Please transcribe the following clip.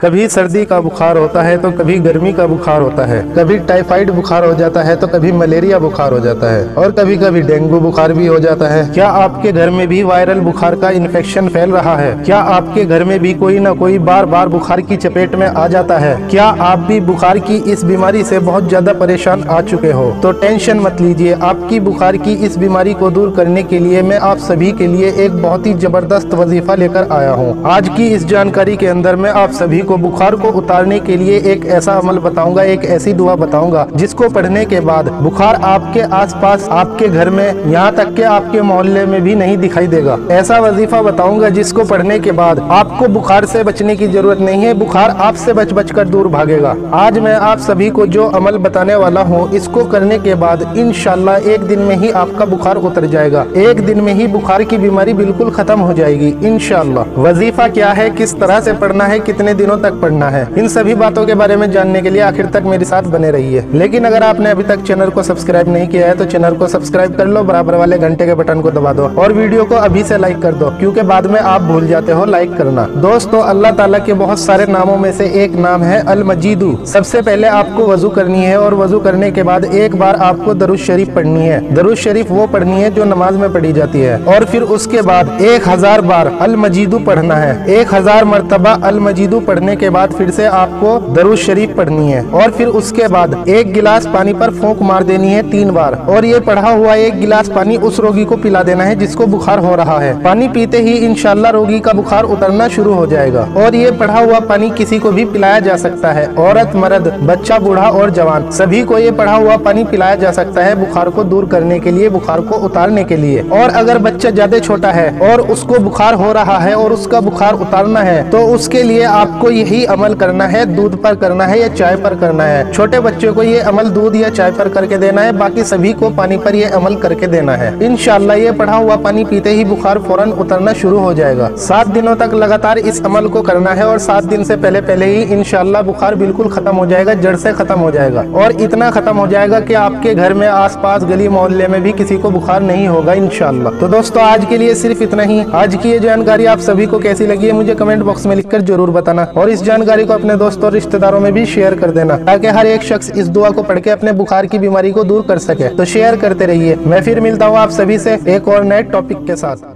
कभी सर्दी का बुखार होता है तो कभी गर्मी का बुखार होता है, कभी टाइफाइड बुखार हो जाता है तो कभी मलेरिया बुखार हो जाता है और कभी कभी डेंगू बुखार भी हो जाता है। क्या आपके घर में भी वायरल बुखार का इन्फेक्शन फैल रहा है? क्या आपके घर में भी कोई न कोई बार बार बुखार की चपेट में आ जाता है? क्या आप भी बुखार की इस बीमारी से बहुत ज्यादा परेशान आ चुके हो? तो टेंशन मत लीजिए, आपकी बुखार की इस बीमारी को दूर करने के लिए मैं आप सभी के लिए एक बहुत ही जबरदस्त वजीफा लेकर आया हूँ। आज की इस जानकारी के अंदर मैं आप सभी को बुखार को उतारने के लिए एक ऐसा अमल बताऊंगा, एक ऐसी दुआ बताऊंगा जिसको पढ़ने के बाद बुखार आपके आसपास, आपके घर में, यहाँ तक के आपके मोहल्ले में भी नहीं दिखाई देगा। ऐसा वजीफा बताऊंगा जिसको पढ़ने के बाद आपको बुखार से बचने की जरूरत नहीं है, बुखार आपसे बच कर दूर भागेगा। आज मैं आप सभी को जो अमल बताने वाला हूँ, इसको करने के बाद इंशाल्लाह एक दिन में ही आपका बुखार उतर जाएगा। एक दिन में ही बुखार की बीमारी बिल्कुल खत्म हो जाएगी इंशाल्लाह। वजीफा क्या है, किस तरह से पढ़ना है, कितने दिनों तक पढ़ना है, इन सभी बातों के बारे में जानने के लिए आखिर तक मेरे साथ बने रहिए। लेकिन अगर आपने अभी तक चैनल को सब्सक्राइब नहीं किया है तो चैनल को सब्सक्राइब कर लो, बराबर वाले घंटे के बटन को दबा दो और वीडियो को अभी से लाइक कर दो, क्योंकि बाद में आप भूल जाते हो लाइक करना। दोस्तों, अल्लाह ताला के बहुत सारे नामों में से एक नाम है अल मजीदू। सबसे पहले आपको वजू करनी है और वजू करने के बाद एक बार आपको दरूद शरीफ पढ़नी है। दरूद शरीफ वो पढ़नी है जो नमाज में पढ़ी जाती है और फिर उसके बाद 1000 बार अल मजीदू पढ़ना है। 1000 मरतबा अल मजीदू पढ़ने के बाद फिर से आपको दरूद शरीफ पढ़नी है और फिर उसके बाद 1 गिलास पानी पर फूंक मार देनी है 3 बार और ये पढ़ा हुआ 1 गिलास पानी उस रोगी को पिला देना है जिसको बुखार हो रहा है। पानी पीते ही इंशाल्लाह रोगी का बुखार उतरना शुरू हो जाएगा और ये पढ़ा हुआ पानी किसी को भी पिलाया जा सकता है, औरत, मर्द, बच्चा, बूढ़ा और जवान, सभी को ये पढ़ा हुआ पानी पिलाया जा सकता है बुखार को दूर करने के लिए, बुखार को उतारने के लिए। और अगर बच्चा ज्यादा छोटा है और उसको बुखार हो रहा है और उसका बुखार उतारना है तो उसके लिए आपको यही अमल करना है। दूध पर करना है या चाय पर करना है। छोटे बच्चों को ये अमल दूध या चाय पर करके देना है, बाकी सभी को पानी पर ये अमल करके देना है। इंशाल्लाह ये पढ़ा हुआ पानी पीते ही बुखार फौरन उतरना शुरू हो जाएगा। 7 दिनों तक लगातार इस अमल को करना है और 7 दिन से पहले ही इंशाल्लाह बुखार बिल्कुल खत्म हो जाएगा, जड़ से खत्म हो जाएगा और इतना खत्म हो जाएगा कि आपके घर में, आसपास, गली मोहल्ले में भी किसी को बुखार नहीं होगा इंशाल्लाह। तो दोस्तों, आज के लिए सिर्फ इतना ही। आज की ये जानकारी आप सभी को कैसी लगी है मुझे कमेंट बॉक्स में लिखकर जरूर बताना और इस जानकारी को अपने दोस्तों और रिश्तेदारों में भी शेयर कर देना ताकि हर एक शख्स इस दुआ को पढ़ के अपने बुखार की बीमारी को दूर कर सके। तो शेयर करते रहिए। मैं फिर मिलता हूँ आप सभी से एक और नए टॉपिक के साथ।